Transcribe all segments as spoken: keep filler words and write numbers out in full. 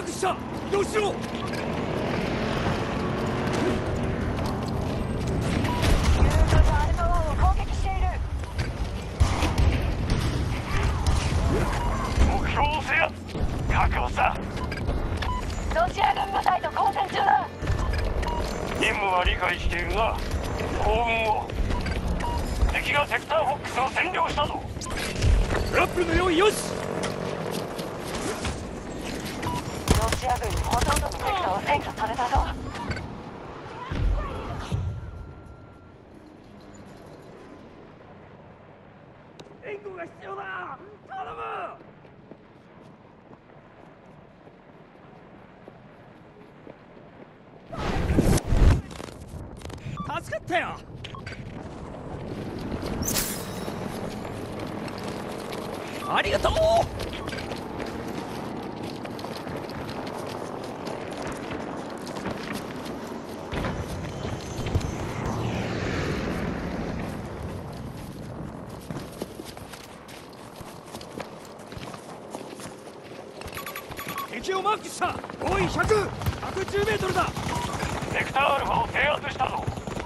マークした。移動しろ。 目標を制圧。確保した。 ロシア軍部隊と交戦中だ。 任務は理解しているが、幸運を。敵がセクターフォックスを占領したぞ。 トラップの用意よし。 ロシア軍にほとんどのセクターは占拠されたぞ。 援護が必要だ。頼む。助かったよ。ありがとう。敵をマークした。多いひゃく、ひゃくじゅうメートルだ。 セクターアルファを制圧したぞ。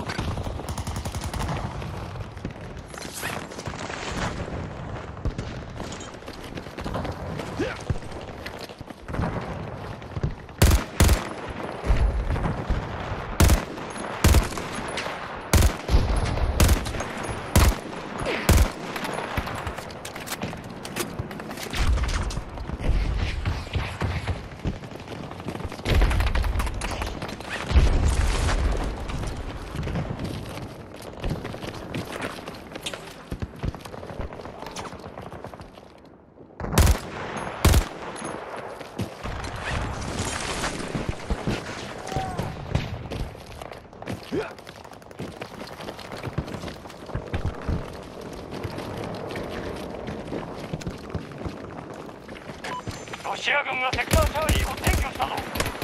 ロシア軍がセクターチャーリーを占拠したぞ。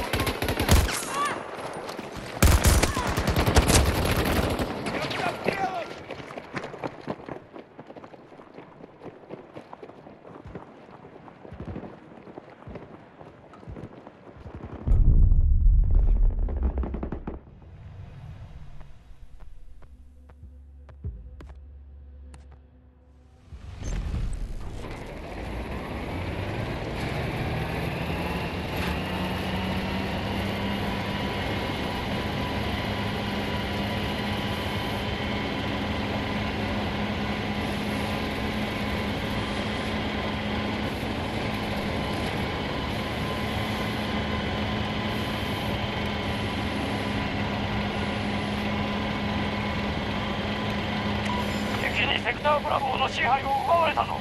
セクターブラボーの支配を奪われたぞ。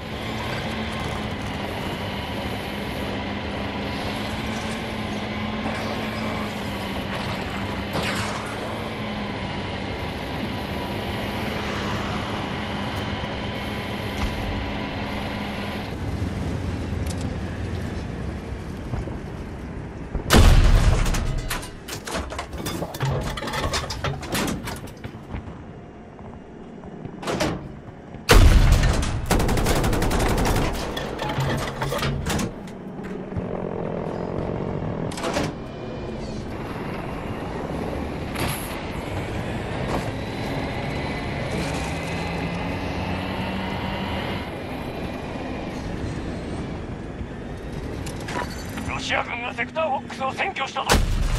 ロシア軍がセクターフォックスを占拠したぞ。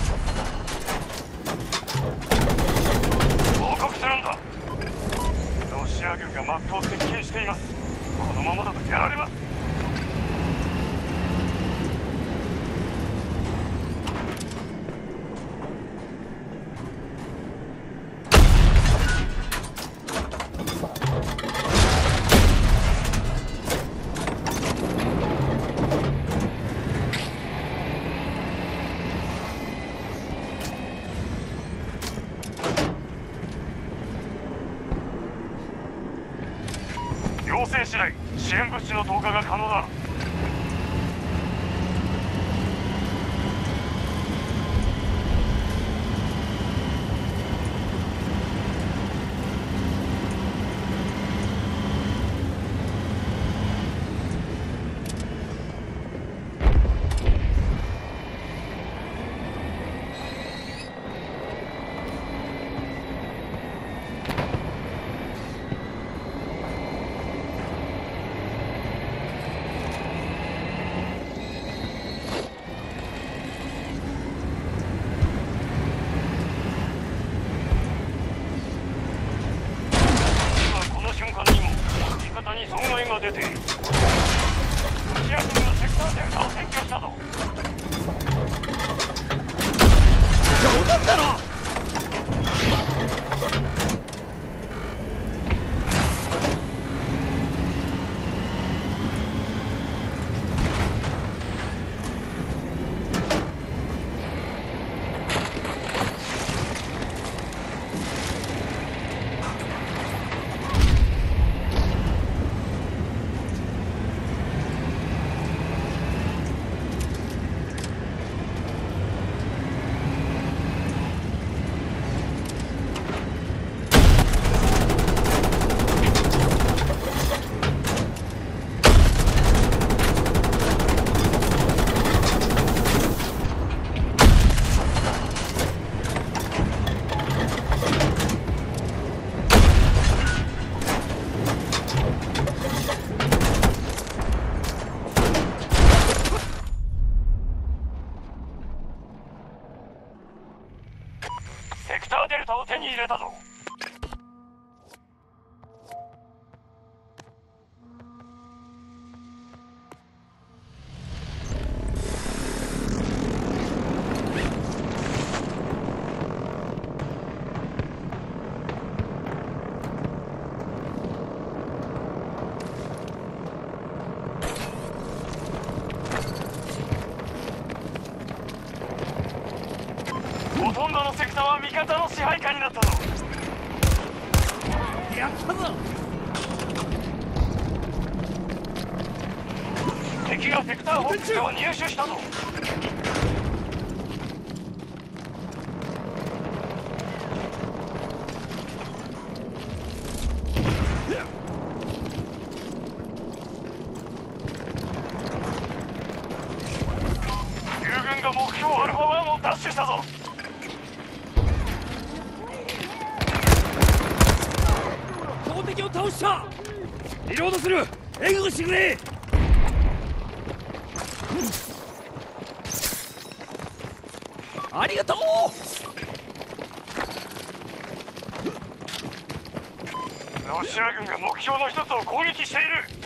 報告するんだ。ロシア軍がマップを接近しています。このままだとやられます。要請次第支援物資の投下が可能だ。 したぞ。 冗談だろ。 セクターデルタを手に入れたぞ。ほとんどのセクターは味方の支配下になったぞ。 やったぞ。 敵がセクター本部を入手したぞ。友軍が目標アルファワンを奪取したぞ。 標的を倒した。リロードする。援護してくれ。ありがとう。 ロシア軍が目標の一つを攻撃している。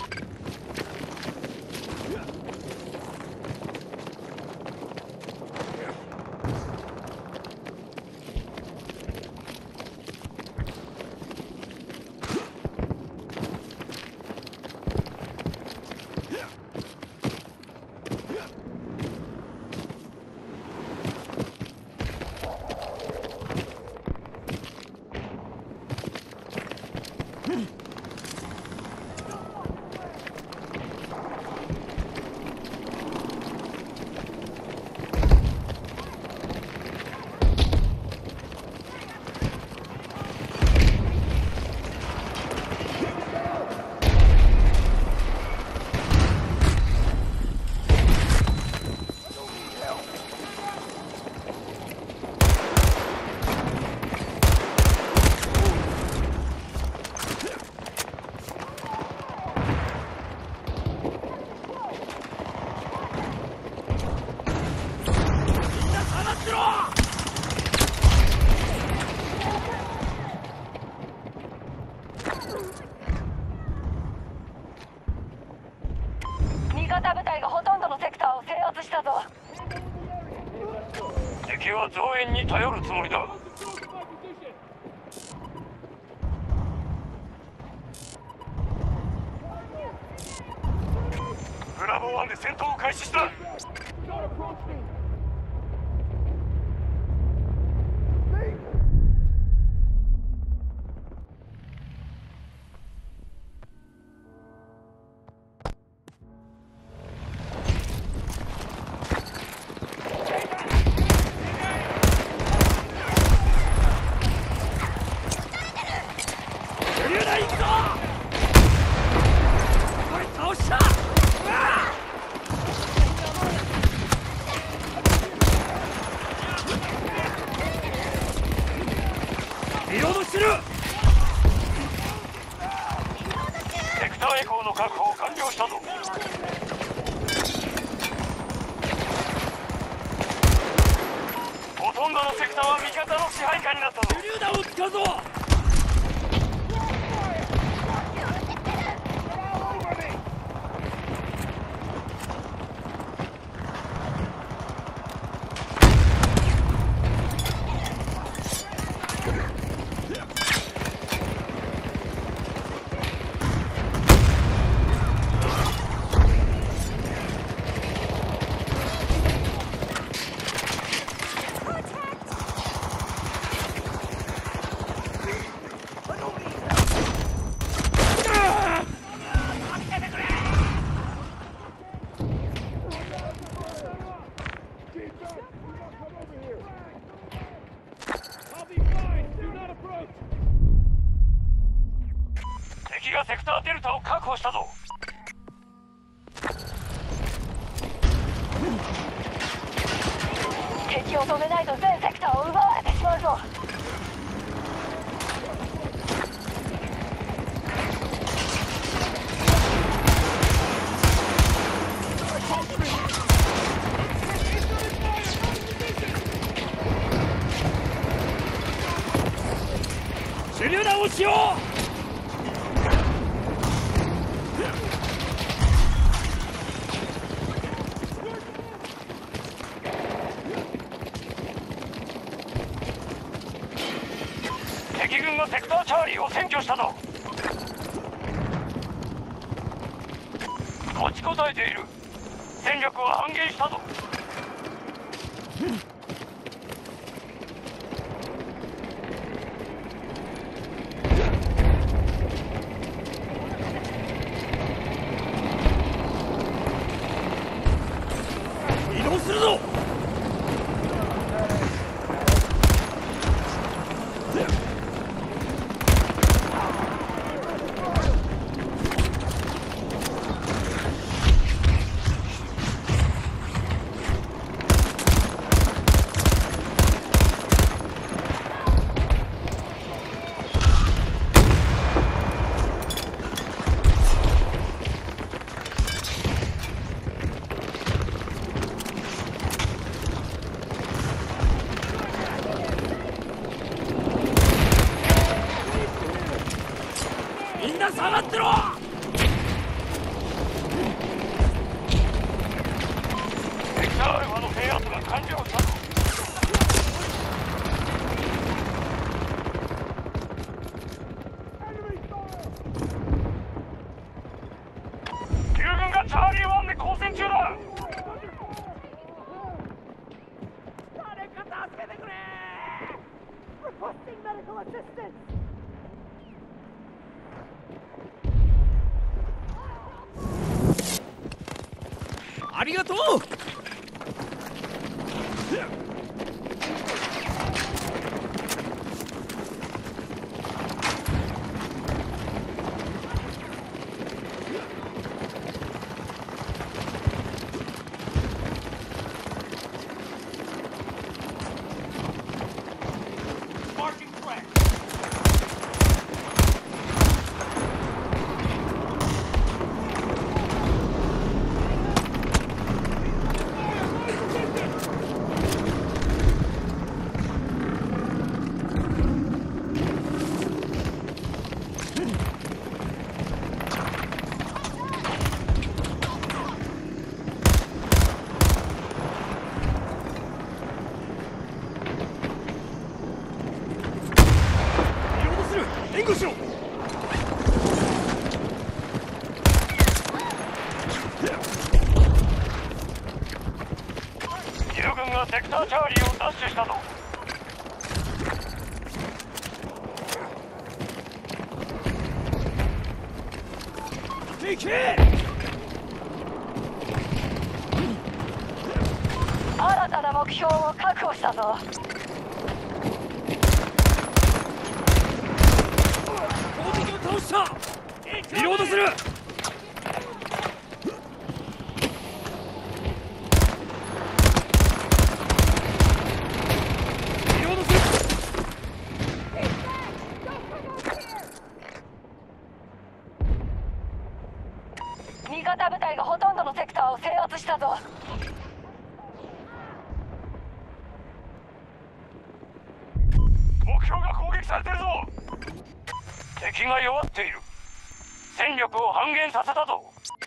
味方部隊がほとんどのセクターを制圧したぞ。 敵は増援に頼るつもりだ。ブラボーワンで戦闘を開始した。 リロードしてる。 セクターエコーの確保を完了したぞ。ほとんどのセクターは味方の支配下になったぞ。 手榴弾を使うぞ。 セクターデルタを確保したぞ。 敵を止めないと全セクターを奪われてしまうぞ。 手榴弾を使用。 敵軍がセクターチャーリーを占拠したぞ。持ちこたえている。戦力は半減したぞ。 移動するぞ。みんな下がってろ。 セクターアルファの制圧が完了したぞ。友軍がチャーリーワンで交戦中だ。 誰か助けてくれ。Requesting medical assistance. ありがとう。援護しろ。 友軍がセクターチャーリーを奪取したぞ。 行け。 新たな目標を確保したぞ。 攻撃を倒した。リロードする。リロードする。 味方部隊がほとんどのセクターを制圧したぞ。 目標が攻撃されてるぞ。敵が弱っている。戦力を半減させたぞ。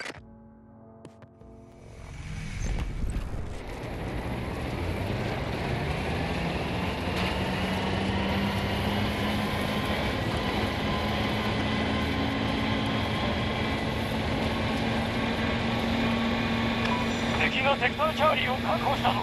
敵がセクターチャーリーを確保したぞ。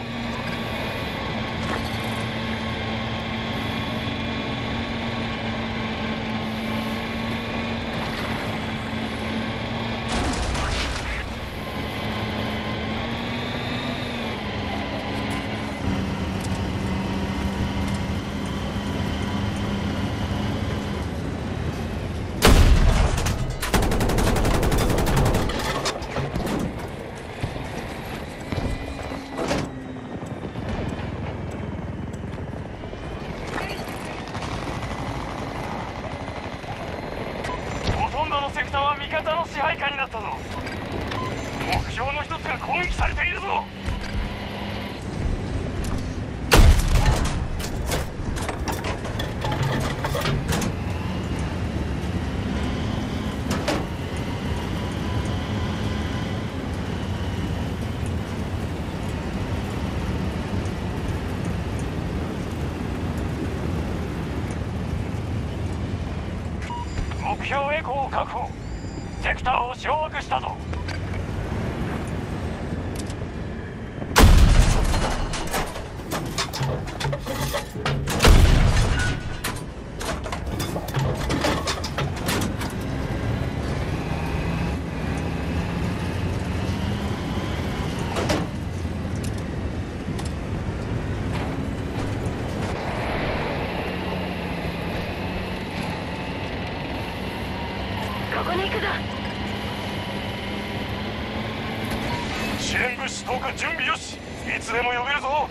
方の支配下になったぞ。目標の一つが攻撃されているぞ。目標エコーを確保。セクターを掌握したぞ。 ここに行くぞ。 支援物資投下準備よし。いつでも呼べるぞ。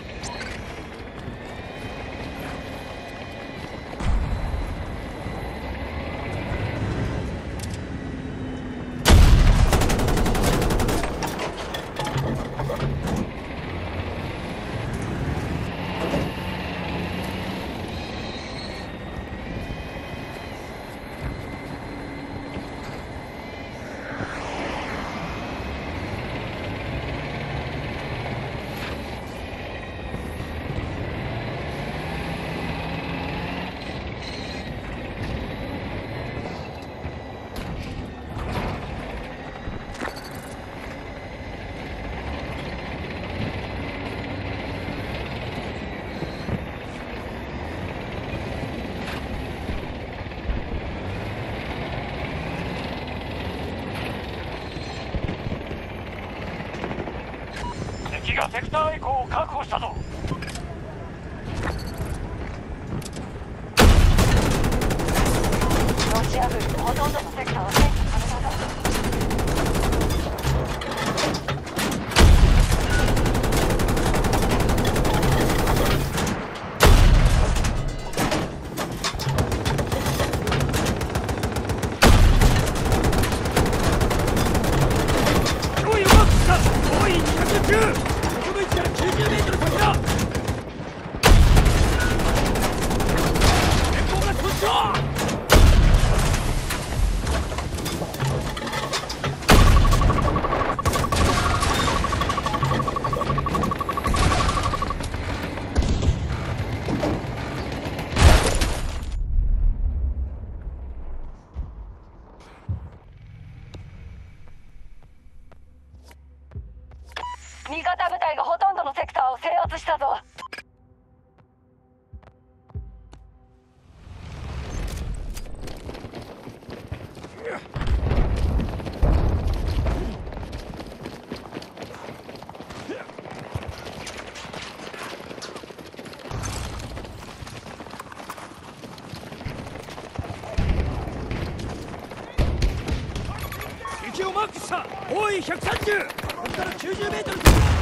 敵がセクターエコーを確保したぞ。 ロシア軍ほとんどのセクターは占拠されたぞ。 脅威をマークした。多いにひゃくじゅうきゅう。この位置からきゅうじゅうメートル先だ。前方が損傷。 味方部隊がほとんどのセクターを制圧したぞ。 敵をマークした。多いひゃくさんじゅう。ここからきゅうじゅうメートル先だ。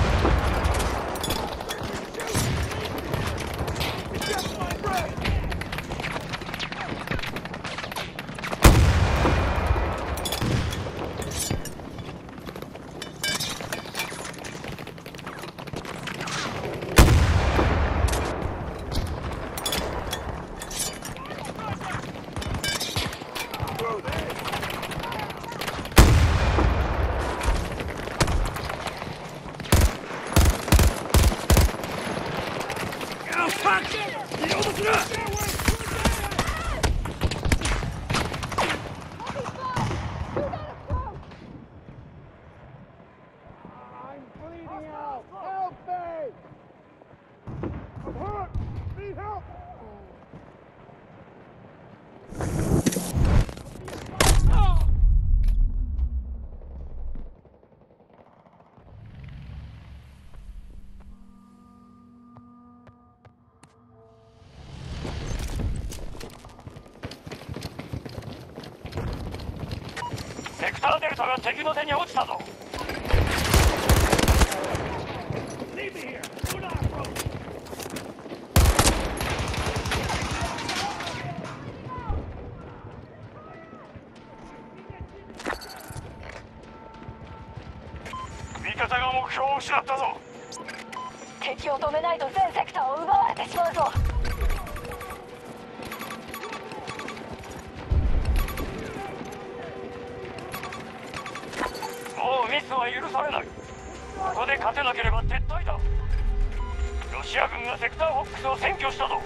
セクターデルタが敵の手に落ちたぞ。 味方が目標を失ったぞ。 敵を止めないと全セクターを奪われてしまうぞ。 もうミスは許されない。ここで勝てなければ撤退だ。ロシア軍がセクターフォックスを占拠したぞ。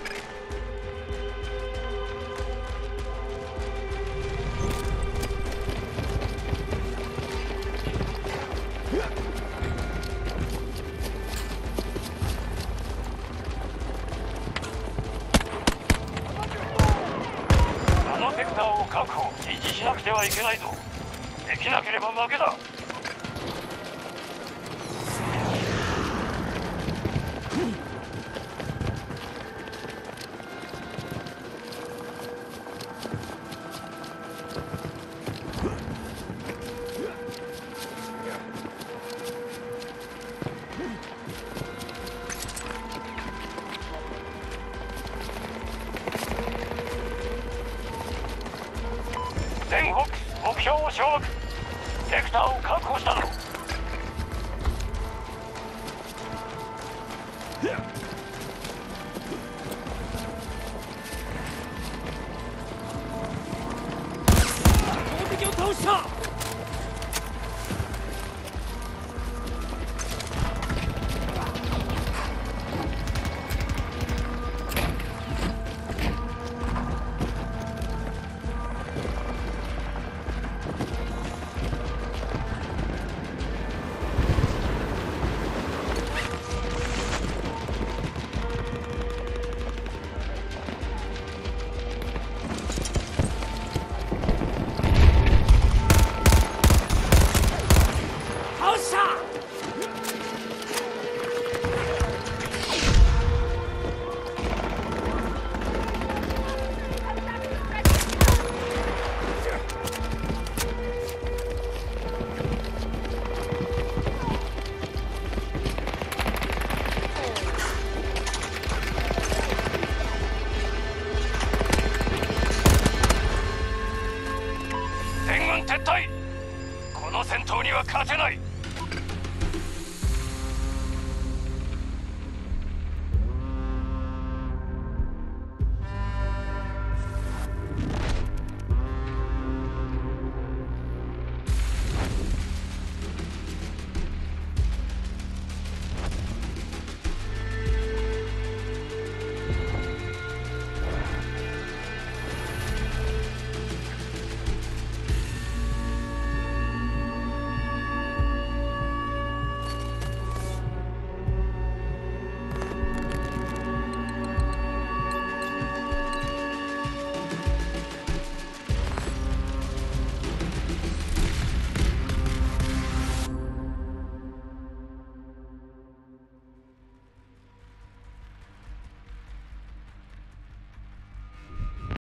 あのセクターを確保維持しなくてはいけないぞ。できなければ負けだ。全ホックス目標を掌握。セクターを確保したぞ。